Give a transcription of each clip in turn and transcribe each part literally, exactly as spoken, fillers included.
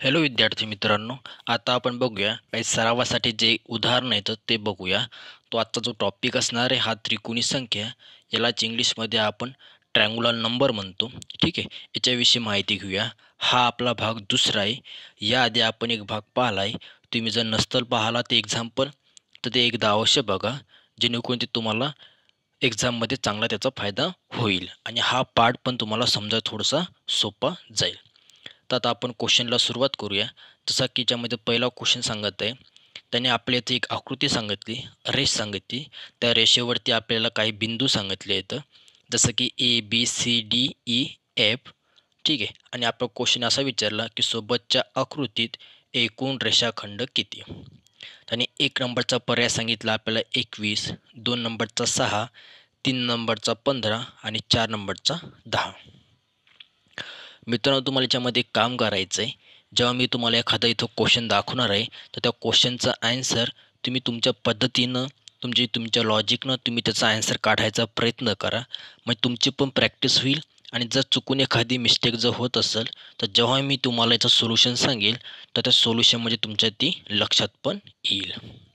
Hello विद्यार्थी मित्रांनो, आता आपण बघूया काही सरावासाठी जे उदाहरण आहेत ते बघूया. तो आजचा जो टॉपिक असणार आहे हा त्रिकोणी संख्या, यालाच इंग्लिशमध्ये आपण ट्रँग्युलर नंबर म्हणतो. ठीक आहे, याच्याविषयी माहिती घेऊया. हा आपला भाग दुसरा आहे. याआधी आपण एक भाग पाहिला आहे. तुम्ही जर नसतल पाहिला ते एक्झाम्पल तर ते एकदा अवश्य बघा, जेणेकरून ते तुम्हाला एक्झाममध्ये चांगला त्याचा फायदा होईल आणि हा पार्ट पण तुम्हाला समजा थोडासा सोपा जाईल. तर आता आपण क्वेश्चनला सुरुवात करूया. जसा की याच्यामध्ये पहिला क्वेश्चन सांगत आहे, त्याने आपल्या इथे एक आकृती सांगितली, रेष सांगितली. त्या रेषेवरती आपल्याला काही बिंदू सांगितले आहेत, जसं की A B C D E F. ठीक आहे, आणि आपला क्वेश्चन असा विचारला की सोबतच्या आकृतीत एकूण रेषाखंड किती. त्याने एक नंबरचा पर्याय सांगितला आपल्याला एकवीस, दोन नंबरचा सहा, तीन नंबरचा पंधरा आणि चार नंबरचा दहा. मित्रांनो, तुम्हाला याच्यामध्ये एक काम करायचं आहे. जेव्हा मी तुम्हाला एखादा इथं क्वेश्चन दाखवणार आहे तर त्या क्वेश्चनचा ॲन्सर तुम्ही तुमच्या पद्धतीनं, तुमची तुमच्या लॉजिकनं तुम्ही त्याचा ॲन्सर काढायचा प्रयत्न करा. मग तुमची पण प्रॅक्टिस होईल. आणि जर चुकून एखादी मिस्टेक जर होत असेल तर जेव्हा मी तुम्हाला याचं सोल्युशन सांगेल तर त्या सोल्युशन म्हणजे तुमच्या ती लक्षात पण येईल.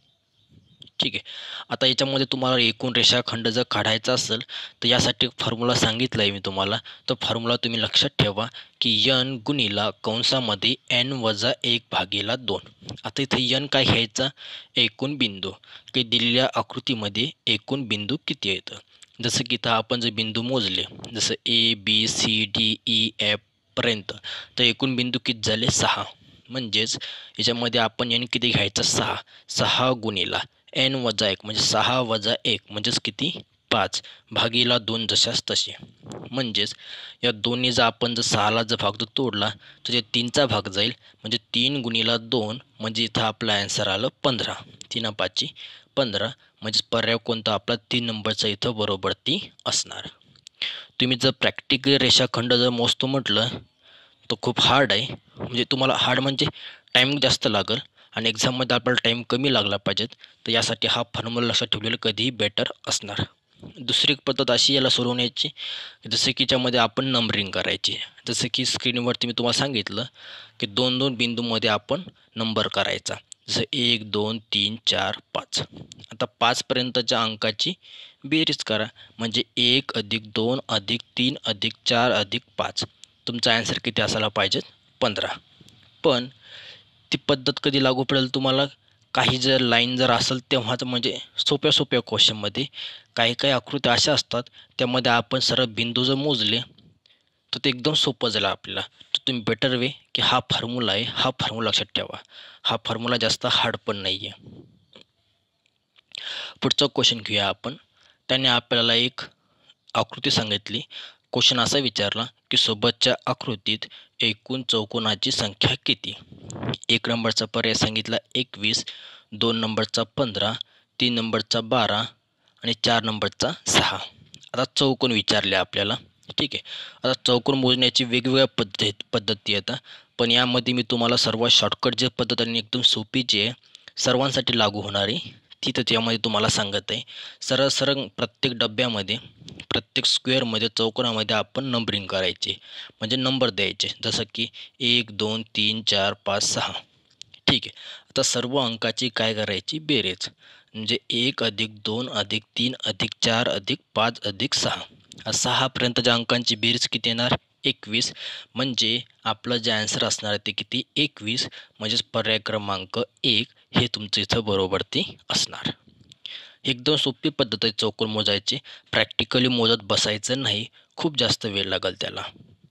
ठीक आहे, आता याच्यामध्ये तुम्हाला एकूण रेषाखंड जर काढायचा असेल तर यासाठी फॉर्म्युला सांगितला आहे मी तुम्हाला. तर फॉर्म्युला तुम्ही लक्षात ठेवा की यन गुणिला कंसामध्ये एन वजा एक भागीला दोन. आता इथे यन काय घ्यायचा, एकूण बिंदू, की दिलेल्या आकृतीमध्ये एकूण बिंदू किती आहेत. जसं की इथं आपण जर बिंदू मोजले, जसं A B C D E F पर्यंत, तर एकूण बिंदू किती झाले, सहा. म्हणजेच याच्यामध्ये आपण एन किती घ्यायचा, सहा. सहा गुणिला एन वजा एक म्हणजे सहा वजा एक म्हणजेच किती, पाच, भागीला दोन जशास तसे. म्हणजेच या दोन्ही जर आपण जर सहाला जर भाग जर तोडला तर ते तीनचा भाग जाईल, म्हणजे तीन गुणिला दोन म्हणजे इथं आपला ॲन्सर आलं पंधरा. तीन पाचची पंधरा, म्हणजे पर्याय कोणता आपला, तीन नंबरचा इथं बरोबर ती असणार. तुम्ही जर प्रॅक्टिकल रेषाखंड जर मोजतो म्हटलं तर खूप हार्ड आहे. म्हणजे तुम्हाला हार्ड म्हणजे टाईम जास्त लागेल आणि एक्झाममध्ये आपल्याला टाईम कमी लागला पाहिजेत. तर यासाठी हा फॉर्म्युला लक्षात ठेवलेला कधीही बेटर असणार. दुसरी एक पद्धत अशी याला सोडवण्याची, जसं की याच्यामध्ये आपण नंबरिंग करायची. जसं की स्क्रीनवरती मी तुम्हाला सांगितलं की दोन दोन बिंदूमध्ये आपण नंबर करायचा. जसं एक, दोन, तीन, चार, पाच. आता पाचपर्यंतच्या अंकाची बेरीज करा, म्हणजे एक अधिक दोन अधिक तीन अधिक चार अधिक पाच. तुमचा ॲन्सर किती असायला पाहिजे, पंधरा. पण ती पद्धत कधी लागू पडेल तुम्हाला, काही जर लाईन जर असेल तेव्हाच, म्हणजे सोप्या सोप्या क्वेश्चनमध्ये. काही काही आकृत्या अशा असतात त्यामध्ये आपण सरळ बिंदू जर मोजले तर ते एकदम सोपं झालं आपल्याला. तर तुम्ही बेटर वे की हा फॉर्म्युला आहे, हा फॉर्म्युला लक्षात ठेवा. हा फॉर्म्युला जास्त हार्ड पण नाही आहे. पुढचा क्वेश्चन घेऊया आपण. त्याने आपल्याला एक आकृती सांगितली. क्वेश्चन असा विचारला की सोबतच्या आकृतीत एकूण चौकोनाची संख्या किती. एक नंबरचा पर्याय सांगितला एकवीस, दोन नंबरचा पंधरा, तीन नंबरचा बारा आणि चार नंबरचा सहा. आता चौकोन विचारले आपल्याला. ठीक आहे, आता चौकोन मोजण्याची वेगवेगळ्या पद्धत पद्धती येतात, पण यामध्ये मी तुम्हाला सर्वात शॉर्टकट जे पद्धत आणि एकदम सोपी जी आहे, सर्वांसाठी लागू होणारी, ती तर त्यामध्ये तुम्हाला सांगत आहे. सरळ सरळ प्रत्येक डब्यामध्ये, प्रत्येक स्क्वेअरमध्ये, चौकोनामध्ये आपण नंबरिंग करायचे, म्हणजे नंबर द्यायचे. जसं की एक, दोन, तीन, चार, पाच, सहा. ठीक आहे, आता सर्व अंकाची काय करायची, बेरीज. म्हणजे एक अधिक दोन अधिक तीन अधिक चार अधिक पाच अधिक सहा. सहापर्यंतच्या अंकांची बेरीज किती येणार, एकवीस. म्हणजे आपलं जे ॲन्सर असणार ते किती, एकवीस. म्हणजेच पर्याय क्रमांक एक हे तुमचं इथं बरोबर ते असणार. एकदम सोपी पद्धत आहे चौकोन मोजायची. प्रॅक्टिकली मोजत बसायचं नाही, खूप जास्त वेळ लागेल त्याला.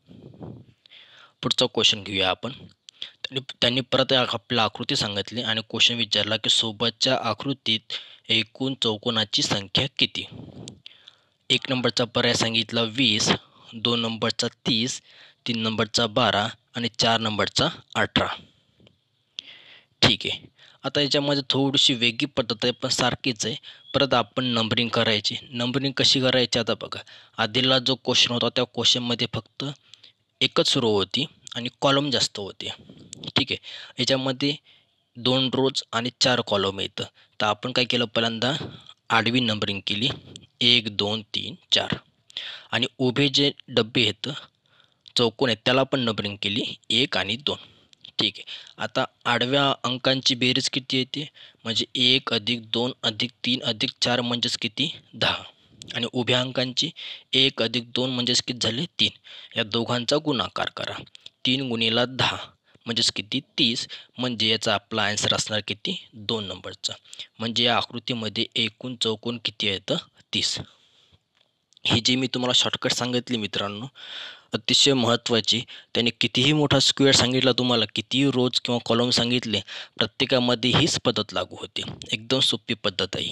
पुढचा क्वेश्चन घेऊया आपण. त्यांनी त्यांनी परत आपल्याला आकृती सांगितली आणि क्वेश्चन विचारला की सोबतच्या आकृतीत एकूण चौकोनाची संख्या किती. एक नंबरचा पर्याय सांगितला वीस, दोन नंबरचा तीस, तीन नंबरचा बारा आणि चार नंबरचा अठरा. ठीक आहे, आता याच्यामध्ये थोडीशी वेगळी पद्धत आहे पण सारखीच आहे. परत आपण नंबरिंग करायची. नंबरिंग कशी करायची आता बघा. आधीला जो क्वेश्चन होता त्या क्वेश्चनमध्ये फक्त एकच रो होती आणि कॉलम जास्त होते. ठीक आहे, याच्यामध्ये दोन रोज आणि चार कॉलम येतं. तर आपण काय केलं, पहिल्यांदा आडवी नंबरिंग केली, एक, दोन, तीन, चार. आणि उभे जे डबे आहेत, चौकोन आहेत, त्याला पण नंबरिंग केली, एक आणि दोन. ठीक आहे. आता आडव्या अंकांची बेरीज किती येते, म्हणजे एक अधिक दोन अधिक तीन अधिक चार म्हणजेच किती दहा. आणि उभ्या अंकांची एक अधिक दोन म्हणजेच किती झाले तीन. या दोघांचा गुणाकार करा. तीन गुणिला दहा म्हणजेच किती तीस. म्हणजे याचा आपला आन्सर असणार किती दोन नंबरचा. म्हणजे या आकृतीमध्ये एकूण चौकोन किती येतं तीस. ही जी मी तुम्हाला शॉर्टकट सांगितली मित्रांनो अतिशय महत्त्वाची. त्याने कितीही मोठा स्क्वेअर सांगितला तुम्हाला, कितीही रोज किंवा कॉलम सांगितले, प्रत्येकामध्ये हीच पद्धत लागू होते. एकदम सोपी पद्धत आहे.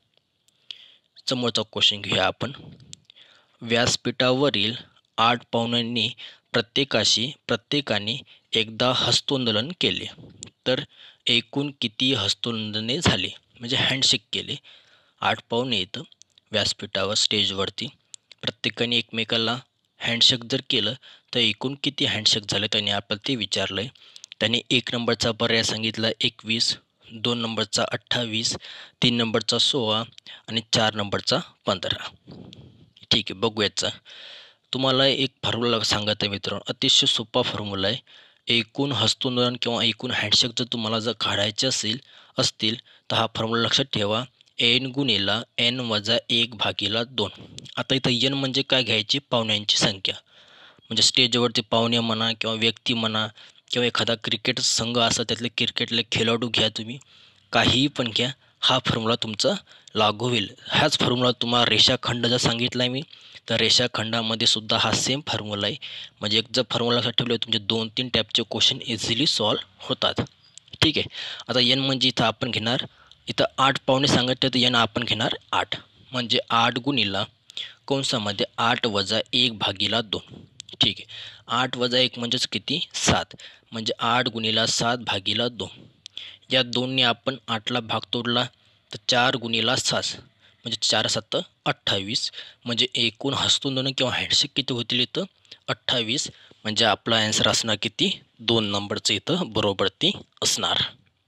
समोरचा क्वेश्चन घेऊया आपण. व्यासपीठावरील आठ पाहुण्यांनी प्रत्येकाशी प्रत्येकाने एकदा हस्तोंदोलन केले तर एकूण किती हस्तोंदोलने झाले, म्हणजे हँडशेक केले. आठ पाहुणे येतं व्यासपीठावर स्टेजवरती, प्रत्येकाने एकमेकाला हँडशेक जर केलं तर एकूण किती हँडशेक झाले त्याने आपल्याला ते विचारलं आहे. त्याने एक नंबरचा पर्याय सांगितला एकवीस, दोन नंबरचा अठ्ठावीस, तीन नंबरचा सोळा आणि चार नंबरचा पंधरा. ठीक आहे, बघूयाचा. तुम्हाला एक फॉर्म्युला सांगत आहे मित्रांनो, अतिशय सोपा फॉर्म्युला आहे. एकूण हस्तोंदोलन किंवा एकूण हँडशेक जर तुम्हाला जर काढायचे असेल असतील तर हा फॉर्म्युला लक्षात ठेवा. एन गुणिला एन वजा एक भागीला दोन. आता इथं एन म्हणजे काय घ्यायची, पाहुण्यांची संख्या. म्हणजे स्टेजवरती पाहुणे म्हणा किंवा व्यक्ती म्हणा किंवा एखादा क्रिकेट संघ असा त्यातले क्रिकेटले खेळाडू घ्या, तुम्ही काहीही पण घ्या, हा फॉर्म्युला तुमचा लागू होईल. हाच फॉर्म्युला तुम्हाला रेषाखंड जर सांगितला आहे मी तर रेषाखंडामध्ये सुद्धा हा सेम फॉर्म्युला आहे. म्हणजे एक जर फॉर्म्युला लक्षात ठेवले तुमचे दोन तीन टाईपचे क्वेश्चन इझिली सॉल्व्ह होतात. ठीक आहे. आता एन म्हणजे इथं आपण घेणार, इथं आठ पाहुणे सांगितले तर एन आपण घेणार आठ. म्हणजे आठ गुणिला कंसामध्ये आठ वजा एक भागीला दोन. ठीक आहे. आठ वजा एक म्हणजेच किती सात. म्हणजे आठ गुणिला सात भागीला दोन. या दोनने आपण आठला भाग तोडला तर चार गुणिला सात म्हणजे चार सात अठ्ठावीस. म्हणजे एकूण हस्तोंदोलन किंवा हँडशेक किती होतील इथं अठ्ठावीस. म्हणजे आपला आन्सर असणार किती दोन नंबरचं इथं बरोबर ती असणार.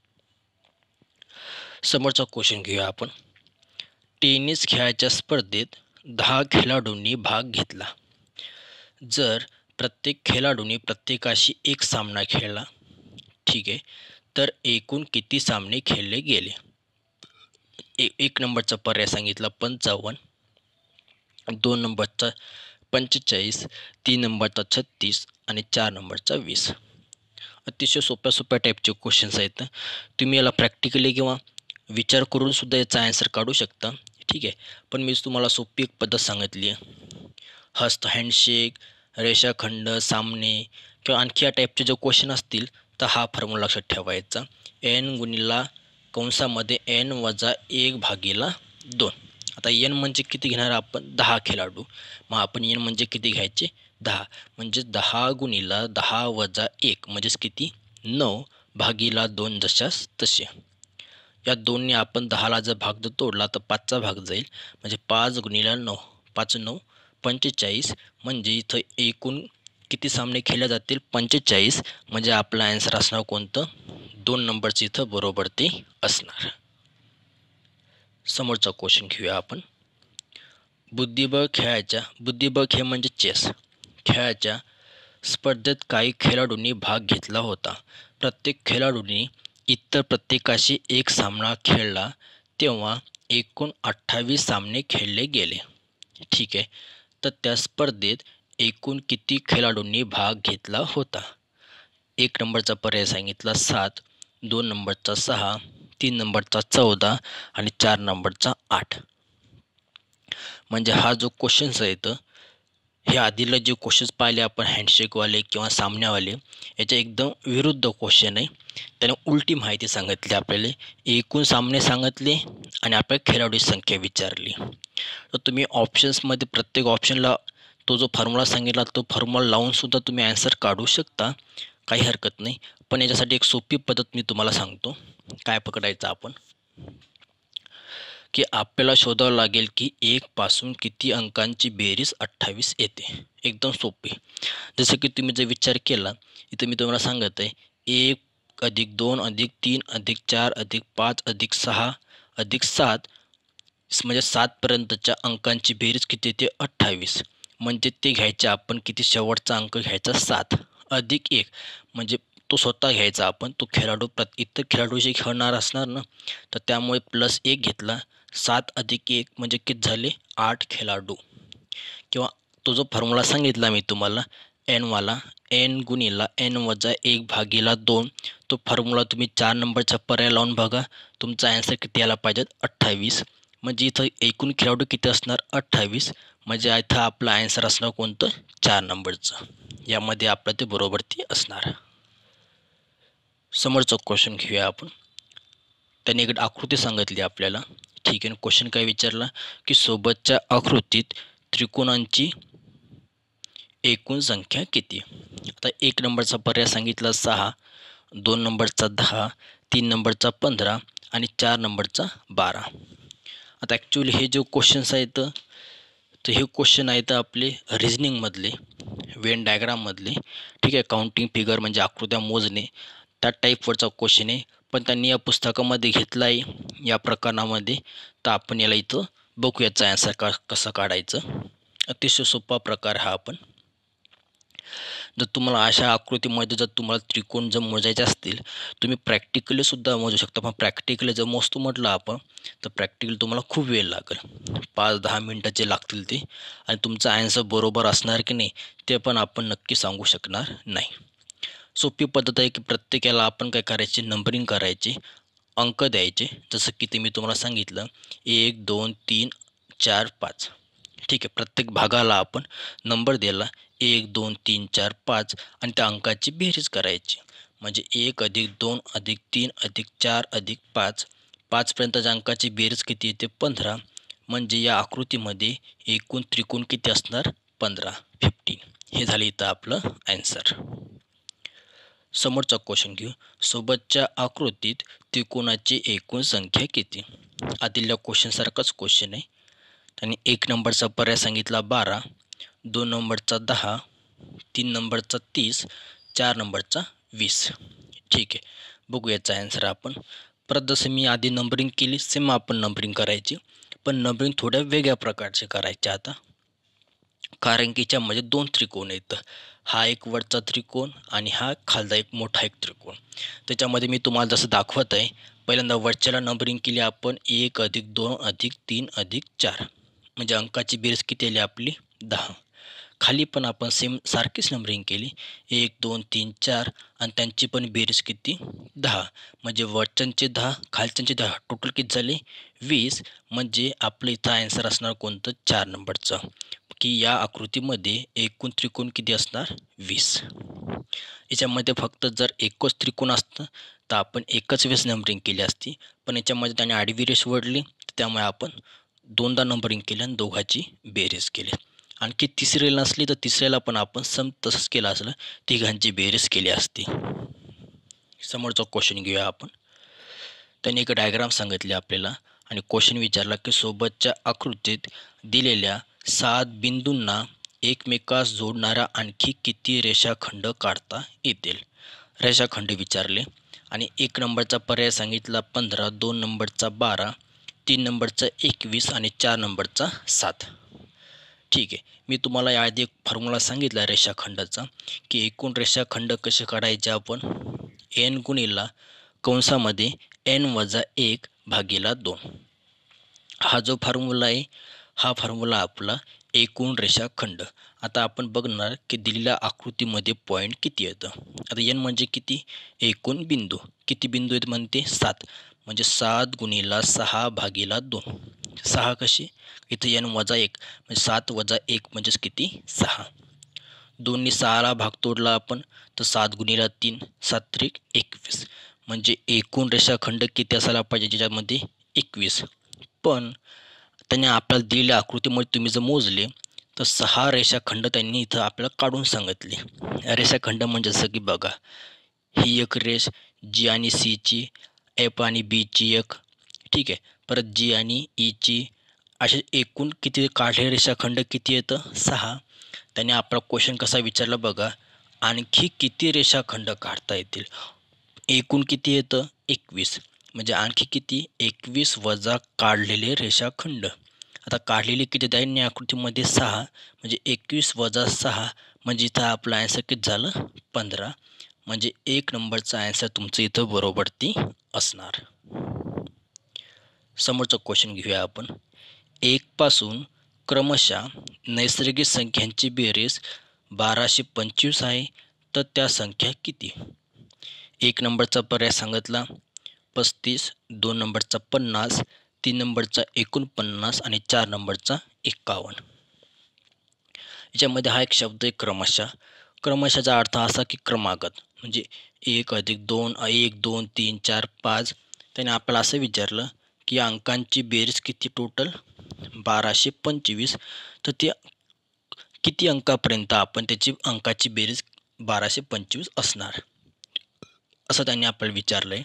समोरचा क्वेश्चन घेऊया आपण. टेनिस खेळाच्या स्पर्धेत दहा खेळाडूंनी भाग घेतला. जर प्रत्येक खेळाडूने प्रत्येकाशी एक सामना खेळला, ठीक आहे, तर एकूण किती सामने खेळले गेले. ए एक नंबरचा पर्याय सांगितला पंचावन्न, दोन नंबरचा पंचेचाळीस, तीन नंबरचा छत्तीस आणि चार नंबरचा वीस. अतिशय सोप्या सोप्या टाईपचे क्वेश्चन्स आहेत. तुम्ही याला प्रॅक्टिकली किंवा विचार करून सुद्धा याचा आन्सर काढू शकता. ठीक आहे. पण मी तुम्हाला सोपी एक पद्धत सांगितली आहे. हस्त हँडशेक, रेषाखंड, सामने किंवा आणखी या टाईपचे जे क्वेश्चन असतील तर हा फॉर्म्युला लक्षात ठेवायचा. एन गुणिला कंसामध्ये एन वजा एक भागीला दोन. आता एन म्हणजे किती घेणार आपण दहा खेळाडू. मग आपण एन म्हणजे किती घ्यायचे दहा. म्हणजे दहा गुणिला दहा वजा एक म्हणजेच किती नऊ भागीला दोन जशास तसे. या दोनने आपण दहाला जर भाग जर तोडला तर पाचचा भाग जाईल. म्हणजे पाच गुणिला नऊ, पाच नऊ पंचेचाळीस. म्हणजे इथं एकूण किती सामने खेळले जातील पंचेचाळीस. म्हणजे आपला आन्सर असणार कोणतं दोन नंबरचं इथं बरोबर ते असणार. समोरचा क्वेश्चन घेऊया आपण. बुद्धिबळ खेळाच्या बुद्धिबळ खेळ म्हणजे चेस खेळाच्या स्पर्धेत काही खेळाडूंनी भाग घेतला होता. प्रत्येक खेळाडूंनी इतर प्रत्येकाशी एक सामना खेळला तेव्हा एकूण अठ्ठावीस सामने खेळले गेले. ठीक आहे. तर त्या स्पर्धेत एकूण किती खेळाडूंनी भाग घेतला होता. एक नंबरचा पर्याय सांगितला सात, दोन नंबरचा सहा, तीन नंबरचा चौदा आणि चार नंबरचा आठ. म्हणजे हा जो क्वेश्चन्स आहे तर हे आधीला जे क्वेश्चन्स पाहिले आपण हँडशेकवाले किंवा सामन्यावाले याच्या एकदम विरुद्ध क्वेश्चन आहे. त्याने उलटी माहिती सांगितली आपल्याला. एकूण सामने सांगितले आणि आपल्या खेळाडूची संख्या विचारली. तर तुम्ही ऑप्शन्समध्ये प्रत्येक ऑप्शनला तो जो फॉर्म्युला सांगितला तो फॉर्म्युला लावून सुद्धा तुम्ही आन्सर काढू शकता, काही हरकत नाही. पण याच्यासाठी एक सोपी पद्धत मी तुम्हाला सांगतो. काय पकडायचं आपण की आपल्याला शोधावं लागेल की एक पासून किती अंकांची बेरीज अठ्ठावीस येते. एकदम सोपी. जसं की तुम्ही जर विचार केला इथं मी तुम्हाला सांगत आहे एक अधिक दोन अधिक तीन अधिक चार अधिक पाच अधिक सहा अधिक सात म्हणजे सातपर्यंतच्या अंकांची बेरीज किती येते अठ्ठावीस. म्हणजे ते घ्यायचे आपण किती शेवटचा अंक घ्यायचा सात अधिक एक म्हणजे तो स्वतः घ्यायचा आपण. तो खेळाडू प्र इतर खेळाडूशी खेळणार असणार ना, तर त्यामुळे प्लस एक घेतला. सात अधिक एक म्हणजे किती झाले, आठ खेळाडू. किंवा तो जो फॉर्म्युला सांगितला मी तुम्हाला एनवाला, एन गुणिला एन वजा एक भागीला दोन, तो फॉर्म्युला तुम्ही चार नंबरचा पर्याय लावून बघा. तुमचा ॲन्सर किती यायला पाहिजे, अठ्ठावीस. म्हणजे इथं एकूण खेळाडू किती असणार, अठ्ठावीस. म्हणजे इथं आपला ॲन्सर असणार कोणतं, चार नंबरचं. यामध्ये आपलं ते बरोबर ते असणार. समोरचं क्वेश्चन घेऊया आपण. त्याने एक आकृती सांगितली आपल्याला. ठीक आहे. क्वेश्चन काय विचारला की सोबतच्या आकृतीत त्रिकोणांची एकूण संख्या किती. आता एक नंबरचा पर्याय सांगितला सहा, दोन नंबरचा दहा, तीन नंबरचा पंधरा आणि चार नंबरचा बारा. आता ॲक्च्युली हे जे क्वेश्चन्स आहेत तर हे क्वेश्चन आहेत आपले रिझनिंगमधले, वेन डायग्राममधले. ठीक आहे. काउंटिंग फिगर म्हणजे आकृत्या मोजणे, त्या टाईपवरचा क्वेश्चन आहे. पण त्यांनी या पुस्तकामध्ये घेतला आहे या प्रकरणामध्ये. तर आपण याला इथं बघू याचा ॲन्सर का कसं काढायचं. अतिशय सोपा प्रकार हा. आपण जर तुम्हाला अशा आकृतीमध्ये जर तुम्हाला त्रिकोण जर मोजायचे असतील, तुम्ही प्रॅक्टिकली सुद्धा मोजू शकता. पण प्रॅक्टिकली जर मोजतो म्हटलं आपण तर प्रॅक्टिकली तुम्हाला खूप वेळ लागेल, पाच दहा मिनटाचे लागतील ते. आणि तुमचा ॲन्सर बरोबर असणार की नाही ते पण आपण नक्की सांगू शकणार नाही. सोपी पद्धत आहे की प्रत्येकाला आपण काय करायचे, नंबरिंग करायचे, अंक द्यायचे. जसं की ते मी तुम्हाला सांगितलं एक दोन तीन चार पाच. ठीक आहे. प्रत्येक भागाला आपण नंबर दिला एक दोन तीन चार पाच आणि त्या अंकाची बेरीज करायची. म्हणजे एक अधिक दोन अधिक तीन अधिक चार अधिक पाच, पाचपर्यंतच्या अंकाची बेरीज किती येते, पंधरा. म्हणजे या आकृतीमध्ये एकूण त्रिकोण किती असणार, पंधरा, फिफ्टीन. हे झाले इथं आपलं ॲन्सर. समोरचा क्वेश्चन घेऊ. सोबतच्या आकृतीत त्रिकोणाची एकूण संख्या किती. आधील्या क्वेश्चनसारखाच क्वेश्चन आहे. त्यांनी एक नंबरचा पर्याय सांगितला बारा, दोन नंबरचा दहा, तीन नंबरचा तीस, चार नंबरचा वीस. ठीक आहे. बघू याचा ॲन्सर आपण. परत जसं मी आधी नंबरिंग केली सेम आपण नंबरिंग करायची, पण नंबरिंग थोड्या वेगळ्या प्रकारचे करायचे आता. कारण की याच्यामध्ये दोन त्रिकोण आहेत. हा एक वरचा त्रिकोण आणि हा खालचा एक मोठा एक त्रिकोण. त्याच्यामध्ये मी तुम्हाला जसं दाखवत आहे, पहिल्यांदा वरच्याला नंबरिंग केली आपण एक अधिक दोन अधिक तीन अधिक चार, म्हणजे अंकाची बेरीज किती आली आपली, दहा. खाली पण आपण सेम सारखीच नंबरिंग केली एक दोन तीन चार आणि त्यांची पण बेरीज किती, दहा. म्हणजे वरच्यांचे दहा, खालच्यांचे दहा, टोटल किती झाले, वीस. म्हणजे आपलं इथं ॲन्सर असणार कोणतं, चार नंबरचं. की या आकृतीमध्ये एकूण त्रिकोण किती असणार, वीस. याच्यामध्ये फक्त जर एकच त्रिकोण असतं तर आपण एकच वेळेस नंबरिंग केली असती. पण याच्यामध्ये त्याने आडवी रेष वळली त्यामुळे आपण दोनदा नंबरिंग केली आणि दोघाची बेरीज केली. आणखी तिसरीला नसली तर तिसऱ्याला पण आपण सम तसंच केलं असलं, तिघांची बेरीज केली असती. समोरचा क्वेश्चन घेऊया आपण. त्यांनी एक डायग्राम सांगितली आपल्याला आणि क्वेश्चन विचारला की सोबतच्या आकृतीत दिलेल्या सात बिंदूंना एकमेकास जोडणारा आणखी किती रेषाखंड काढता येतील. रेषाखंड विचारले आणि एक नंबरचा पर्याय सांगितला पंधरा, दोन नंबरचा बारा, तीन नंबरचा एकवीस आणि चार नंबरचा सात. ठीक आहे. मी तुम्हाला याआधी एक फॉर्म्युला सांगितला रेषाखंडाचा की एकूण रेषाखंड कसे काढायचे आपण, एन गुणिला कंसामध्ये एन वजा एक भागीला दोन. हा जो फॉर्म्युला आहे हा फॉर्म्युला आपला एकूण रेषाखंड. आता आपण बघणार की दिलेल्या आकृतीमध्ये पॉईंट किती येतं. आता एन म्हणजे किती, एकूण बिंदू. किती बिंदू आहेत म्हणते, सात. म्हणजे सात गुणिला सहा भागीला दोन. सहा कशी, इथं एन वजा एक म्हणजे सात वजा एक म्हणजेच किती, सहा. दोन्ही सहाला भाग तोडला आपण तर सात गुणिला तीन, सात त्रिक एकवीस. म्हणजे एकूण रेषाखंड किती असायला पाहिजे ज्याच्यामध्ये, एकवीस. पण त्यांनी आपल्याला दिलेल्या आकृतीमध्ये तुम्ही जर मोजले तर सहा रेषाखंड त्यांनी इथं आपल्याला काढून सांगितले. रेषाखंड म्हणजे जसं की बघा, ही एक रेष जी आणि सीची, एफ आणि बीची एक. ठीक आहे. परत जी आणि ईची, असे एकूण किती काढले रेषाखंड किती येतं, सहा. त्याने आपला क्वेश्चन कसा विचारला बघा, आणखी किती रेषाखंड काढता येतील. एकूण किती येतं, एकवीस. म्हणजे आणखी किती, एकवीस वजा काढलेले रेषाखंड. आता काढलेले किती त्यांनी आकृतीमध्ये, सहा. म्हणजे एकवीस वजा सहा म्हणजे इथं आपला ॲन्सर किती झालं, पंधरा. म्हणजे एक नंबरचा आन्सर तुमचं इथं बरोबर ती असणार. समोरचा क्वेश्चन घेऊया आपण. एक पासून क्रमशः नैसर्गिक संख्यांची बेरीज बाराशे पंचवीस आहे, तर त्या संख्या किती? एक नंबरचा पर्याय सांगितला पस्तीस, दोन नंबरचा पन्नास, तीन नंबरचा एकोणपन्नास आणि चार नंबरचा एक्कावन्न. याच्यामध्ये हा एक शब्द आहे क्रमशः. क्रमशःचा अर्थ असा की क्रमागत, म्हणजे एक अधिक दोन, एक दोन तीन चार पाच. त्याने आपल्याला असं विचारलं की अंकांची बेरीज किती टोटल बाराशे पंचवीस, तर ते किती अंकापर्यंत आपण त्याची अंकाची बेरीज बाराशे पंचवीस असणार, असं त्यांनी आपल्याला विचारलंय.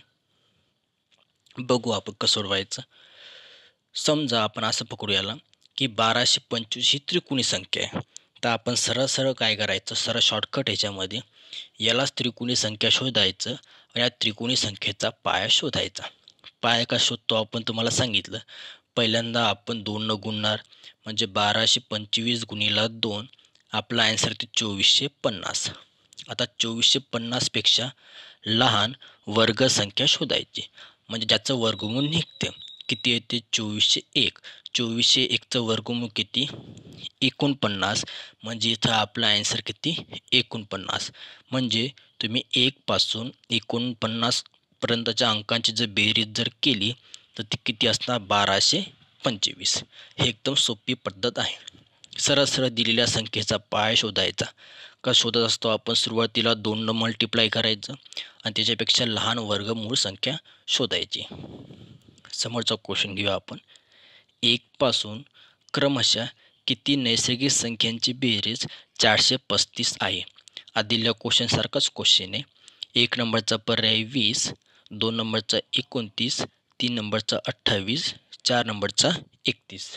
बघू आपण कसं सोडवायचं. समजा आपण असं पकडू याला की बाराशे पंचवीस ही त्रिकोणी संख्या आहे, तर आपण सरळ सरळ काय करायचं, सरळ शॉर्टकट ह्याच्यामध्ये यालाच त्रिकोणी संख्या शोधायचं आणि या त्रिकोणी संख्येचा पाया शोधायचा. पाया का शोधतो आपण तुम्हाला सांगितलं. पहिल्यांदा आपण दोन न गुणणार, म्हणजे बाराशे पंचवीस गुणिला दोन, आपला आन्सर ते चोवीसशे पन्नास. आता चोवीसशे पन्नासपेक्षा लहान वर्ग संख्या शोधायची, म्हणजे ज्याचं वर्गमूळ निघते. किती येते? चोवीसशे एक. चोवीसशे एकचं वर्गमूळ किती? एकोणपन्नास. म्हणजे इथं आपला आन्सर किती? एकोणपन्नास. म्हणजे तुम्ही एकपासून एकोणपन्नासपर्यंतच्या अंकांची जर बेरीज जर केली तर ती किती असणार? बाराशे पंचवीस. हे एकदम सोपी पद्धत आहे. सरळ सरळ दिलेल्या संख्येचा पाया शोधायचा. का शोधत असतो आपण? सुरुवातीला दोन न मल्टिप्लाय करायचं आणि त्याच्यापेक्षा लहान वर्गमूळ संख्या शोधायची. समोरचा क्वेश्चन घेऊया आपण. एक पासून क्रमशः किती नैसर्गिक संख्यांची बेरीज चारशे पस्तीस आहे? आधील्या क्वेश्चन सारखाच क्वेश्चन आहे. एक नंबरचा पर्याय वीस, दोन नंबरचा एकोणतीस, तीन नंबरचा अठ्ठावीस, चार नंबरचा एकतीस.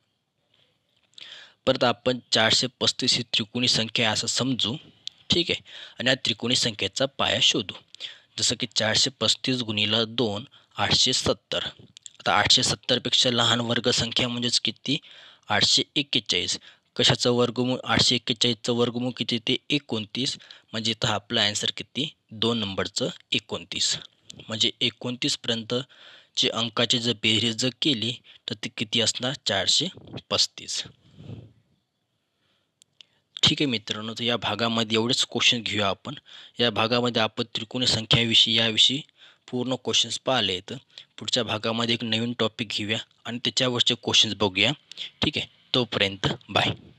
परत आपण चारशे पस्तीस ही त्रिकोणी संख्या असं समजू, ठीक आहे, आणि या त्रिकोणी संख्येचा पाया शोधू. जसं की चारशे पस्तीस गुणिला दोन, आठशे सत्तर. आता आठशे सत्तरपेक्षा लहान वर्ग संख्या म्हणजेच किती? आठशे एक्केचाळीस. कशाचं वर्गमूळ? आठशे एक्केचाळीसचं वर्गमूळ किती? ते एकोणतीस. म्हणजे इथं आपला आन्सर किती? दोन नंबरचं एकोणतीस. म्हणजे एकोणतीसपर्यंत जे अंकाची जर बेरीज जर केली तर ती किती असणार? चारशे पस्तीस. ठीक आहे मित्रांनो, तर या भागामध्ये एवढेच क्वेश्चन घेऊया आपण. या भागामध्ये आपण त्रिकोणी संख्याविषयी याविषयी पूर्ण क्वेश्चन्स पाहिले आहेत. पुढच्या भागामध्ये एक नवीन टॉपिक घेऊया आणि त्याच्यावरचे क्वेश्चन्स बघूया. ठीक आहे, तोपर्यंत बाय.